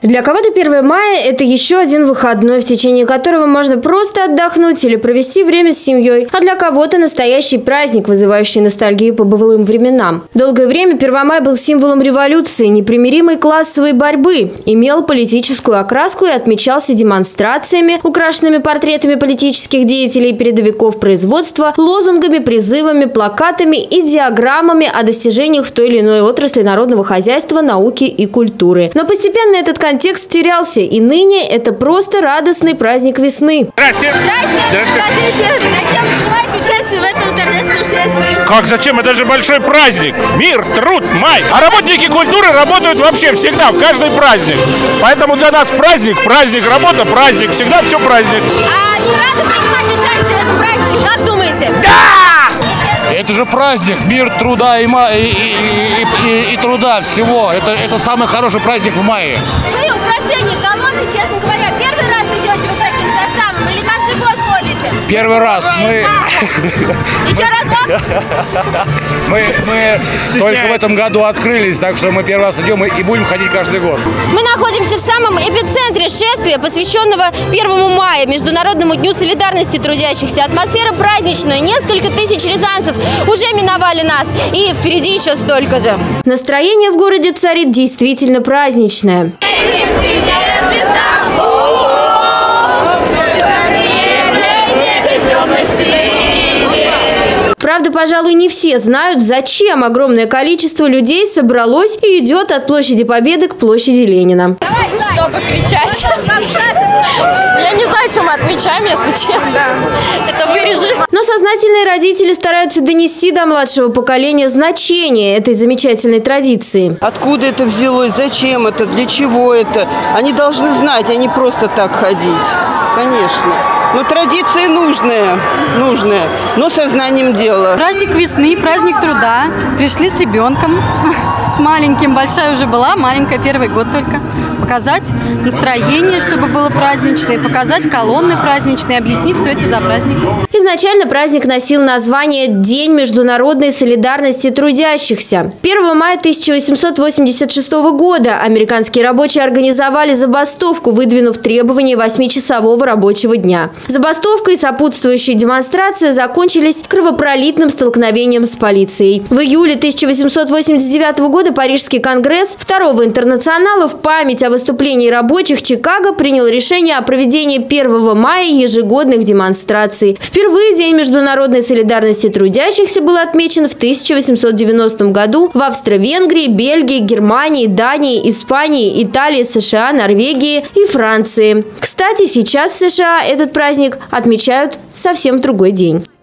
Для кого-то 1 мая – это еще один выходной, в течение которого можно просто отдохнуть или провести время с семьей, а для кого-то настоящий праздник, вызывающий ностальгию по былым временам. Долгое время 1 мая был символом революции, непримиримой классовой борьбы, имел политическую окраску и отмечался демонстрациями, украшенными портретами политических деятелей и передовиков производства, лозунгами, призывами, плакатами и диаграммами о достижениях в той или иной отрасли народного хозяйства, науки и культуры. Но постепенно этот контекст терялся, и ныне это просто радостный праздник весны. Здрасте! Здрасте! Скажите, зачем принимать участие в этом торжественном шествии? Как зачем? Это же большой праздник! Мир, труд, май! А работники культуры работают вообще всегда, в каждый праздник. Поэтому для нас праздник, работа, праздник. Всегда все праздник. А не рады принимать участие в этом празднике? Как думаете? Да! Это же праздник, мир, труда и труда всего. Это самый хороший праздник в мае. Вы украшение колонны, честно говоря, первый раз идете вот таким составом или каждый год ходите? Первый раз. Еще разок? Мы только в этом году открылись, так что мы первый раз идем и будем ходить каждый год. Мы находимся в самом эпицентре шествия, посвященного 1 мая, Международному дню солидарности трудящихся. Атмосфера праздничная, несколько тысяч рязанцев уже миновали нас, и впереди еще столько же. Настроение в городе царит действительно праздничное. Правда, пожалуй, не все знают, зачем огромное количество людей собралось и идет от площади Победы к площади Ленина. Чтобы кричать. Я не знаю, чем мы отмечаем, если честно. Это вырежи. Но сознательные родители стараются донести до младшего поколения значение этой замечательной традиции. Откуда это взялось, зачем это, для чего это? Они должны знать, а не просто так ходить. Конечно. Но традиция нужная, но сознанием дела. Праздник весны, праздник труда. Пришли с ребенком, с маленьким. Большая уже была, маленькая, 1 год только. Показать настроение, чтобы было праздничное, показать колонны праздничные, объяснить, что это за праздник. Изначально праздник носил название «День международной солидарности трудящихся». 1 мая 1886 года американские рабочие организовали забастовку, выдвинув требование 8-часового рабочего дня. Забастовка и сопутствующая демонстрация закончились кровопролитным столкновением с полицией. В июле 1889 года Парижский конгресс Второго интернационала в память о выступлении рабочих Чикаго принял решение о проведении 1 мая ежегодных демонстраций. Впервые День международной солидарности трудящихся был отмечен в 1890 году в Австро-Венгрии, Бельгии, Германии, Дании, Испании, Италии, США, Норвегии и Франции. Кстати, сейчас в США этот праздник отмечают совсем в другой день.